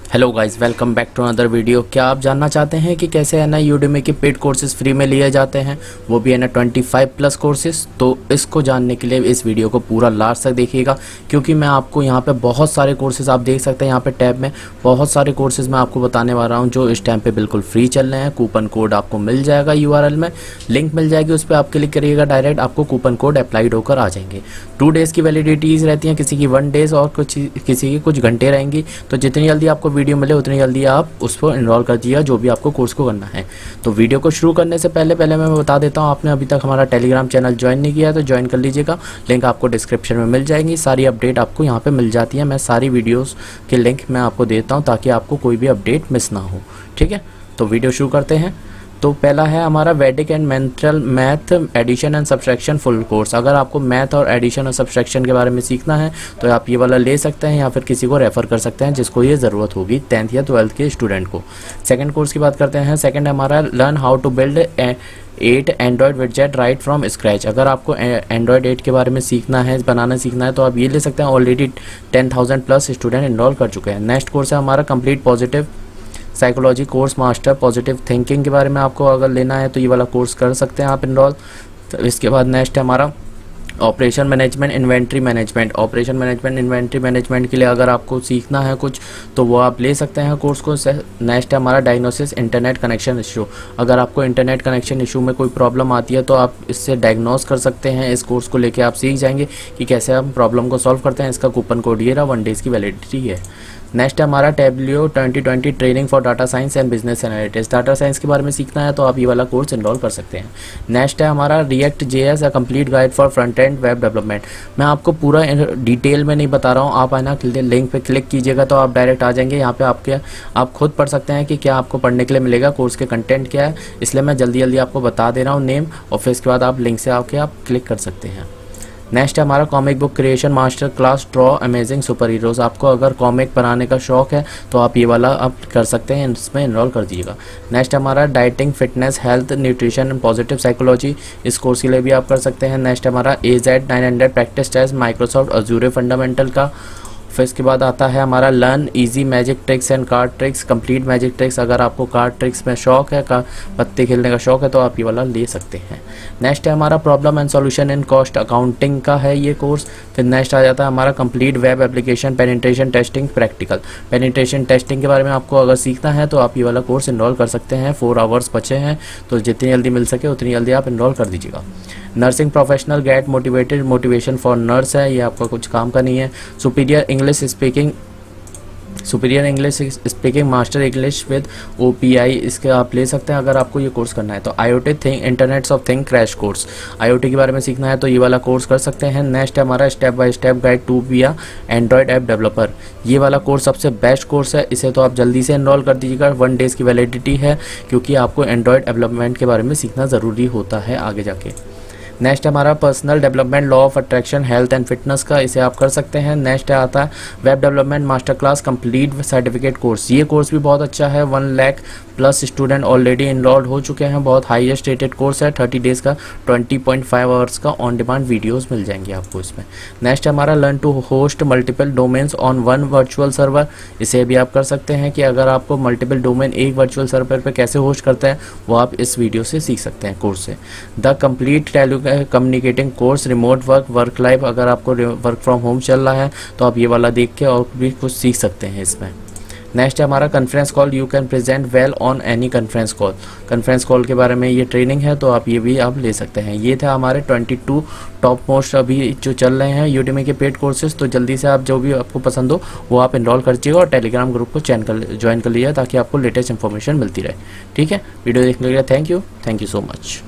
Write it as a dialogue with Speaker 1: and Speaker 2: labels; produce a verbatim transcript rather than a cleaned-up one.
Speaker 1: Hello guys, welcome back to another video. क्या आप जानना चाहते हैं कि कैसे है ना यूडेमी के पेड कोर्सेज फ्री में लिए जाते हैं, वो भी है ना पच्चीस प्लस कोर्सेज। तो इसको जानने के लिए इस वीडियो को पूरा लास्ट तक देखिएगा, क्योंकि मैं आपको यहाँ पे बहुत सारे कोर्सेज आप देख सकते हैं। यहाँ पे टैब में बहुत सारे कोर्सेज मैं आपको बताने वाला हूँ जो इस टाइम पे बिल्कुल फ्री चल रहे हैं। कूपन कोड आपको मिल जाएगा, यू आर एल में लिंक मिल जाएगी, उस पर आप क्लिक करिएगा, डायरेक्ट आपको कूपन कोड अप्लाइड होकर आ जाएंगे। टू डेज़ की वैलिडिटीज़ रहती हैं, किसी की वन डेज़ और कुछ किसी की कुछ घंटे रहेंगी। तो जितनी जल्दी आपको वीडियो मिले उतनी जल्दी आप उस पर इनरोल कर दिया जो भी आपको कोर्स को करना है। तो वीडियो को शुरू करने से पहले पहले मैं बता देता हूँ, आपने अभी तक हमारा टेलीग्राम चैनल ज्वाइन नहीं किया तो ज्वाइन कर लीजिएगा। लिंक आपको डिस्क्रिप्शन में मिल जाएगी, सारी अपडेट आपको यहाँ पे मिल जाती है। मैं सारी वीडियोस के लिंक मैं आपको देता हूँ ताकि आपको कोई भी अपडेट मिस ना हो। ठीक है, तो वीडियो शुरू करते हैं। तो पहला है हमारा Vedic and mental math addition and subtraction full course. अगर आपको मैथ और एडिशन और सब्सट्रैक्शन के बारे में सीखना है तो आप ये वाला ले सकते हैं, या फिर किसी को रेफ़र कर सकते हैं जिसको ये ज़रूरत होगी टेंथ या ट्वेल्थ के स्टूडेंट को। सेकंड कोर्स की बात करते हैं। सेकंड हमारा learn how to build at Android widget right from scratch. अगर आपको एंड्रॉयड एट के बारे में सीखना है, बनाना सीखना है, तो आप ये ले सकते हैं। Already ten thousand plus student enrol कर चुके हैं। नेक्स्ट कोर्स है हमारा complete positive psychology course master positive thinking के बारे में आपको अगर लेना है तो ये वाला कोर्स कर सकते हैं आप इनरोल। तो इसके बाद नेक्स्ट है हमारा operation management inventory management. Operation management inventory management के लिए अगर आपको सीखना है कुछ तो वो आप ले सकते हैं कोर्स को। नेक्स्ट है हमारा डायग्नोसिस इंटरनेट कनेक्शन इशू। अगर आपको इंटरनेट कनेक्शन इशू में कोई प्रॉब्लम आती है तो आप इससे डायग्नोस कर सकते हैं। इस कोर्स को लेके आप सीख जाएंगे कि कैसे हम प्रॉब्लम को सॉल्व करते हैं। इसका कूपन कोड ये रहा, वन डेज़ की वैलिडिटी है। नेक्स्ट है हमारा Tableau twenty twenty training for data science and business analytics. Data science के बारे में सीखना है तो आप ये वाला कोर्स इनरोल कर सकते हैं। नेक्स्ट है हमारा React JS a complete guide for front end web development. मैं आपको पूरा डिटेल में नहीं बता रहा हूँ, आप है ना लिंक पे क्लिक कीजिएगा तो आप डायरेक्ट आ जाएंगे। यहाँ पे आपके आप खुद पढ़ सकते हैं कि क्या आपको पढ़ने के लिए मिलेगा, कोर्स के कंटेंट क्या है। इसलिए मैं जल्दी जल्दी आपको बता दे रहा हूँ नेम, और फिर इसके बाद आप लिंक से आके आप क्लिक कर सकते हैं। नेक्स्ट है हमारा comic book creation master class draw amazing super heroes. आपको अगर कॉमिक बनाने का शौक है तो आप ये वाला आप कर सकते हैं, इसमें इनरोल कर दीजिएगा। नेक्स्ट हमारा dieting fitness health nutrition and positive psychology, इस कोर्स के लिए भी आप कर सकते हैं। नेक्स्ट हमारा A Z nine hundred practice test Microsoft Azure fundamental का। फिर इसके बाद आता है हमारा learn easy magic tricks and card tricks complete magic tricks. अगर आपको कार्ड ट्रिक्स में शौक है, का पत्ते खेलने का शौक है तो आप ये वाला ले सकते हैं। नेक्स्ट है हमारा problem and solution in cost accounting का है ये कोर्स। फिर नेक्स्ट आ जाता है हमारा complete web application penetration testing practical. Penetration testing के बारे में आपको अगर सीखना है तो आप ये वाला कोर्स इनरोल कर सकते हैं। फोर आवर्स बचे हैं तो जितनी जल्दी मिल सके उतनी जल्दी आप इनरोल कर दीजिएगा। Nursing professional get motivated motivation for nurse है, ये आपका कुछ काम का नहीं है। Superior English speaking superior English speaking master English with OPI, इसके आप ले सकते हैं अगर आपको ये कोर्स करना है। तो IoT thing internets of thing crash course, IoT के बारे में सीखना है तो ये वाला कोर्स कर सकते हैं। नेक्स्ट है हमारा step by step guide to be a Android app developer. ये वाला कोर्स सबसे बेस्ट कोर्स है, इसे तो आप जल्दी से इनरोल कर दीजिएगा। वन डेज़ की वैलिडिटी है, क्योंकि आपको एंड्रॉयड डेवलपमेंट के बारे में सीखना ज़रूरी होता है आगे जाके। नेक्स्ट हमारा personal development law of attraction health and fitness का, इसे आप कर सकते हैं। नेक्स्ट आता है web development master class complete certificate course. ये कोर्स भी बहुत अच्छा है, one lakh plus student already enrolled हो चुके हैं। बहुत हाईएस्ट रेटेड कोर्स है, थर्टी डेज़ का, ट्वेंटी पॉइंट फाइव आवर्स का ऑन डिमांड वीडियोस मिल जाएंगे आपको इसमें। नेक्स्ट हमारा learn to host multiple domains on one virtual server, इसे भी आप कर सकते हैं कि अगर आपको मल्टीपल डोमेन एक वर्चुअल सर्वर पर कैसे होस्ट करते हैं वो आप इस वीडियो से सीख सकते हैं कोर्स से। The complete communicating course remote work work life, अगर आपको वर्क फ्रॉम होम चल रहा है तो आप ये वाला देख के और भी कुछ सीख सकते हैं इसमें। नेक्स्ट है हमारा conference call you can present well on any conference call. Conference call के बारे में ये ट्रेनिंग है तो आप ये भी आप ले सकते हैं। ये था हमारे ट्वेंटी टू टॉप मोस्ट अभी जो चल रहे हैं यूडेमी के पेड कोर्सेज। तो जल्दी से आप जो भी आपको पसंद हो वो आप इनरोल कर लीजिएगा और टेलीग्राम ग्रुप को चैन कर ज्वाइन कर लीजिए ताकि आपको लेटेस्ट इन्फॉर्मेशन मिलती रहे। ठीक है, वीडियो देखने के लिए thank you thank you so much.